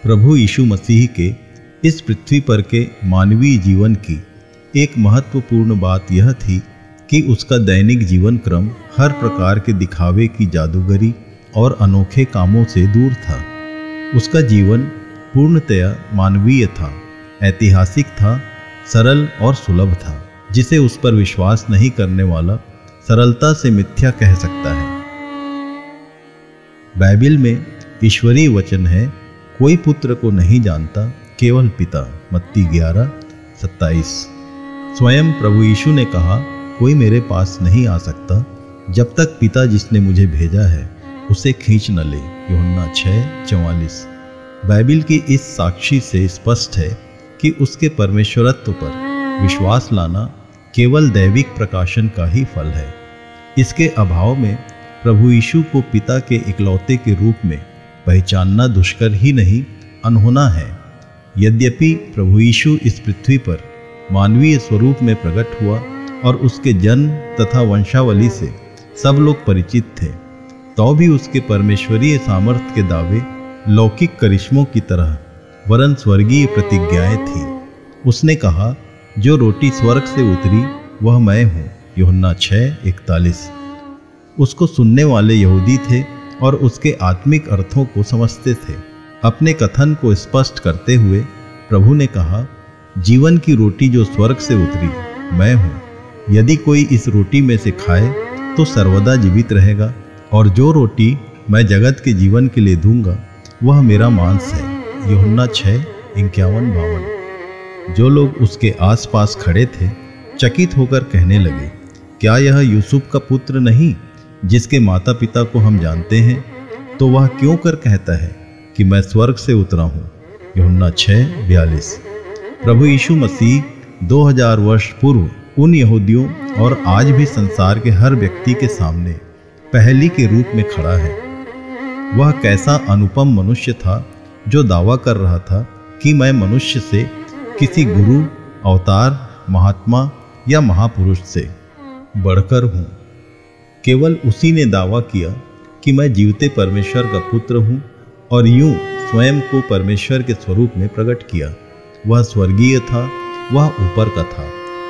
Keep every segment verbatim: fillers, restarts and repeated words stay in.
प्रभु यीशु मसीह के इस पृथ्वी पर के मानवीय जीवन की एक महत्वपूर्ण बात यह थी कि उसका दैनिक जीवन क्रम हर प्रकार के दिखावे की जादूगरी और अनोखे कामों से दूर था। उसका जीवन पूर्णतया मानवीय था, ऐतिहासिक था, सरल और सुलभ था, जिसे उस पर विश्वास नहीं करने वाला सरलता से मिथ्या कह सकता है। बाइबिल में ईश्वरीय वचन है, कोई पुत्र को नहीं जानता, केवल पिता। मत्ती ग्यारह सत्ताईस। स्वयं प्रभु यीशु ने कहा, कोई मेरे पास नहीं आ सकता जब तक पिता जिसने मुझे भेजा है उसे खींच न ले। यूहन्ना छः चौवालीस। बाइबिल की इस साक्षी से स्पष्ट है कि उसके परमेश्वरत्व पर विश्वास लाना केवल दैविक प्रकाशन का ही फल है। इसके अभाव में प्रभु यीशु को पिता के इकलौते के रूप में पहचानना दुष्कर ही नहीं, अनहोना है। यद्यपि प्रभु यीशु इस पृथ्वी पर मानवीय स्वरूप में प्रकट हुआ और उसके जन्म तथा वंशावली से सब लोग परिचित थे, तो भी उसके परमेश्वरीय सामर्थ्य के दावे लौकिक करिश्मों की तरह वरन स्वर्गीय प्रतिज्ञाएं थीं। उसने कहा, जो रोटी स्वर्ग से उतरी वह मैं हूँ। यूहन्ना छः इकतालीस। उसको सुनने वाले यहूदी थे और उसके आत्मिक अर्थों को समझते थे। अपने कथन को स्पष्ट करते हुए प्रभु ने कहा, जीवन की रोटी जो स्वर्ग से उतरी मैं हूँ। यदि कोई इस रोटी में से खाए तो सर्वदा जीवित रहेगा, और जो रोटी मैं जगत के जीवन के लिए दूंगा वह मेरा मांस है। यूहन्ना छः इक्यावन बावन। जो लोग उसके आसपास खड़े थे चकित होकर कहने लगे, क्या यह यूसुफ का पुत्र नहीं, जिसके माता पिता को हम जानते हैं? तो वह क्यों कर कहता है कि मैं स्वर्ग से उतरा हूँ? यूहन्ना छः बयालीस। प्रभु यीशु मसीह दो हजार वर्ष पूर्व उन यहूदियों और आज भी संसार के हर व्यक्ति के सामने पहली के रूप में खड़ा है। वह कैसा अनुपम मनुष्य था जो दावा कर रहा था कि मैं मनुष्य से किसी गुरु, अवतार, महात्मा या महापुरुष से बढ़कर हूँ। केवल उसी ने दावा किया कि मैं जीवते परमेश्वर का पुत्र हूँ और यूं स्वयं को परमेश्वर के स्वरूप में प्रकट किया। वह स्वर्गीय था, वह ऊपर का था।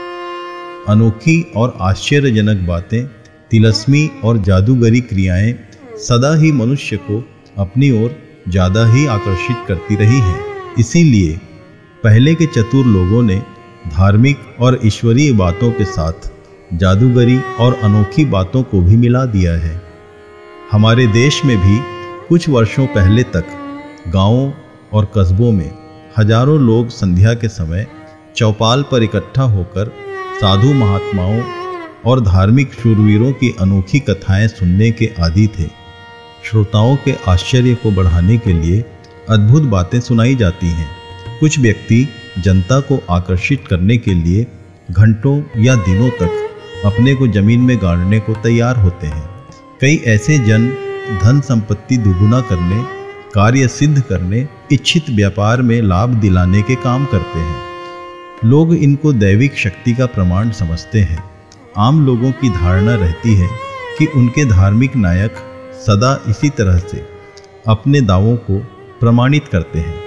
अनोखी और आश्चर्यजनक बातें, तिलस्मी और जादूगरी क्रियाएं सदा ही मनुष्य को अपनी ओर ज़्यादा ही आकर्षित करती रही हैं। इसीलिए पहले के चतुर लोगों ने धार्मिक और ईश्वरीय बातों के साथ जादूगरी और अनोखी बातों को भी मिला दिया है। हमारे देश में भी कुछ वर्षों पहले तक गांवों और कस्बों में हजारों लोग संध्या के समय चौपाल पर इकट्ठा होकर साधु महात्माओं और धार्मिक शूरवीरों की अनोखी कथाएं सुनने के आदी थे। श्रोताओं के आश्चर्य को बढ़ाने के लिए अद्भुत बातें सुनाई जाती हैं। कुछ व्यक्ति जनता को आकर्षित करने के लिए घंटों या दिनों तक अपने को जमीन में गाड़ने को तैयार होते हैं। कई ऐसे जन धन संपत्ति दुगुना करने, कार्य सिद्ध करने, इच्छित व्यापार में लाभ दिलाने के काम करते हैं। लोग इनको दैविक शक्ति का प्रमाण समझते हैं। आम लोगों की धारणा रहती है कि उनके धार्मिक नायक सदा इसी तरह से अपने दावों को प्रमाणित करते हैं।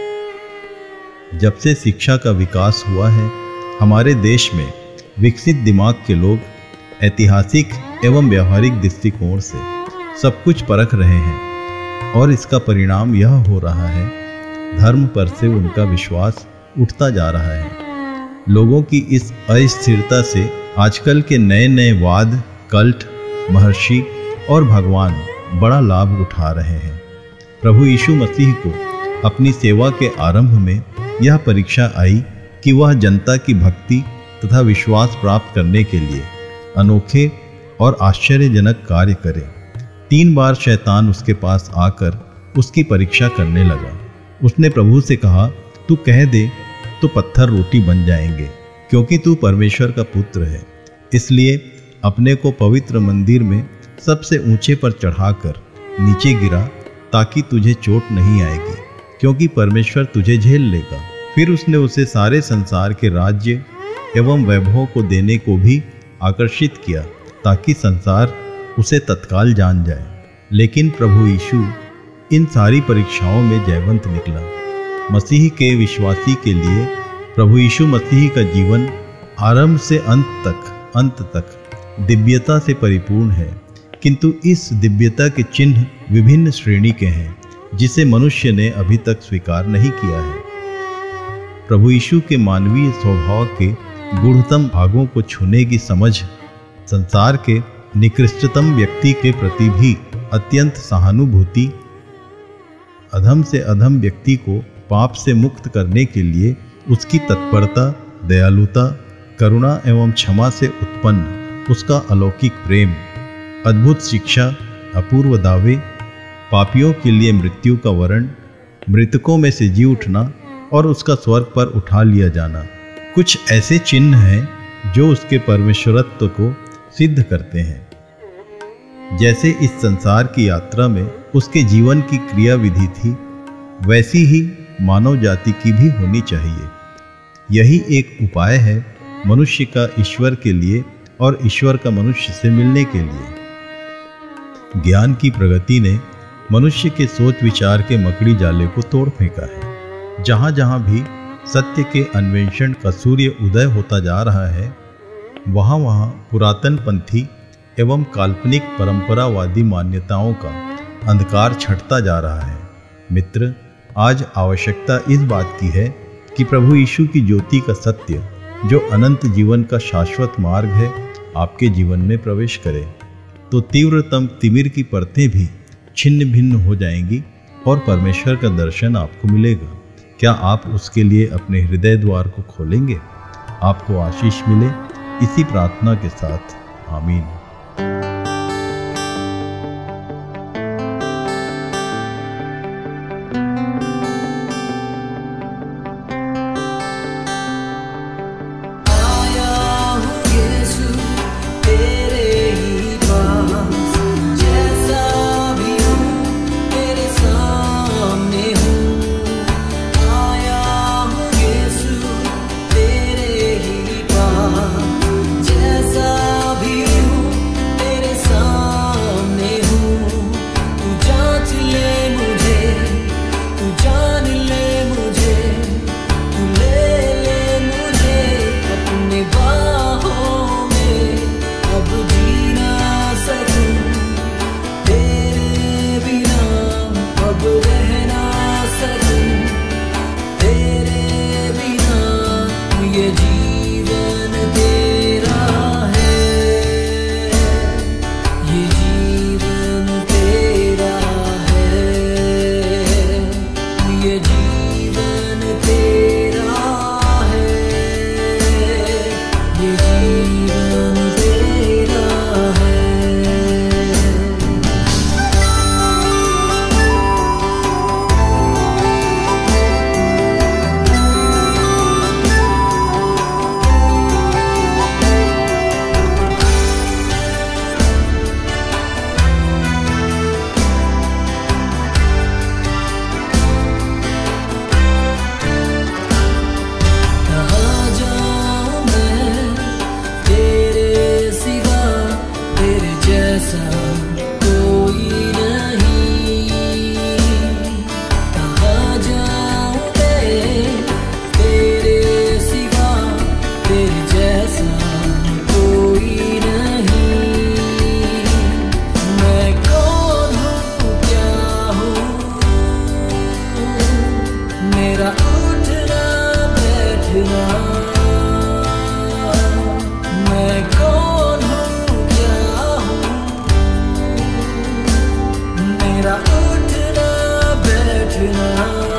जब से शिक्षा का विकास हुआ है, हमारे देश में विकसित दिमाग के लोग ऐतिहासिक एवं व्यवहारिक दृष्टिकोण से सब कुछ परख रहे हैं और इसका परिणाम यह हो रहा है, धर्म पर से उनका विश्वास उठता जा रहा है। लोगों की इस अस्थिरता से आजकल के नए नए वाद, कल्ट, महर्षि और भगवान बड़ा लाभ उठा रहे हैं। प्रभु यीशु मसीह को अपनी सेवा के आरंभ में यह परीक्षा आई कि वह जनता की भक्ति तथा विश्वास प्राप्त करने के लिए अनोखे और आश्चर्यजनक कार्य करे। तीन बार शैतान उसके पास आकर उसकी परीक्षा करने लगा। उसने प्रभु से कहा, तू कह दे तो पत्थर रोटी बन जाएंगे, क्योंकि तू परमेश्वर का पुत्र है। इसलिए अपने को पवित्र मंदिर में सबसे ऊंचे पर चढ़ाकर नीचे गिरा, ताकि तुझे चोट नहीं आएगी, क्योंकि परमेश्वर तुझे झेल लेगा। फिर उसने उसे सारे संसार के राज्य एवं वैभव को देने को भी आकर्षित किया, ताकि संसार उसे तत्काल जान जाए। लेकिन प्रभु यीशु इन सारी परीक्षाओं में जयवंत निकला। मसीह के विश्वासी के लिए प्रभु यीशु मसीह का जीवन आरंभ से अंत तक अंत तक दिव्यता से परिपूर्ण है, किंतु इस दिव्यता के चिन्ह विभिन्न श्रेणी के हैं जिसे मनुष्य ने अभी तक स्वीकार नहीं किया है। प्रभु यीशु के मानवीय स्वभाव के गूढ़तम भागों को छूने की समझ संसार के निकृष्टतम व्यक्ति के प्रति भी अत्यंत सहानुभूति, अधम से अधम व्यक्ति को पाप से मुक्त करने के लिए उसकी तत्परता, दयालुता, करुणा एवं क्षमा से उत्पन्न उसका अलौकिक प्रेम, अद्भुत शिक्षा, अपूर्व दावे, पापियों के लिए मृत्यु का वरण, मृतकों में से जी उठना और उसका स्वर्ग पर उठा लिया जाना, कुछ ऐसे चिन्ह हैं जो उसके परमेश्वरत्व को सिद्ध करते हैं। जैसे इस संसार की यात्रा में उसके जीवन की क्रिया विधि थी, वैसी ही मानव जाति की भी होनी चाहिए। यही एक उपाय है मनुष्य का ईश्वर के लिए और ईश्वर का मनुष्य से मिलने के लिए। ज्ञान की प्रगति ने मनुष्य के सोच विचार के मकड़ी जाले को तोड़ फेंका है। जहाँ जहाँ भी सत्य के अन्वेषण का सूर्य उदय होता जा रहा है, वहाँ वहाँ पुरातन पंथी एवं काल्पनिक परंपरावादी मान्यताओं का अंधकार छटता जा रहा है। मित्र, आज आवश्यकता इस बात की है कि प्रभु यीशु की ज्योति का सत्य, जो अनंत जीवन का शाश्वत मार्ग है, आपके जीवन में प्रवेश करे, तो तीव्रतम तिमिर की परतें भी छिन्न भिन्न हो जाएंगी और परमेश्वर का दर्शन आपको मिलेगा। क्या आप उसके लिए अपने हृदय द्वार को खोलेंगे? आपको आशीष मिले, इसी प्रार्थना के साथ आमीन। मेरा उठना बैठना